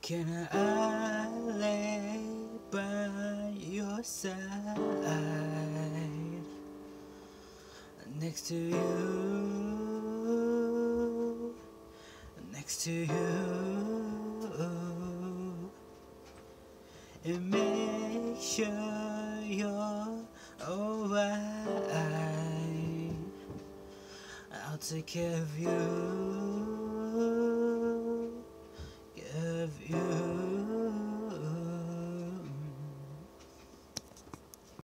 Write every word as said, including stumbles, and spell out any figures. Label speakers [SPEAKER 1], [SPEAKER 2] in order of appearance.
[SPEAKER 1] Can I lay by your side next to you, next to you, and make sure you're alright. I'll take care of you.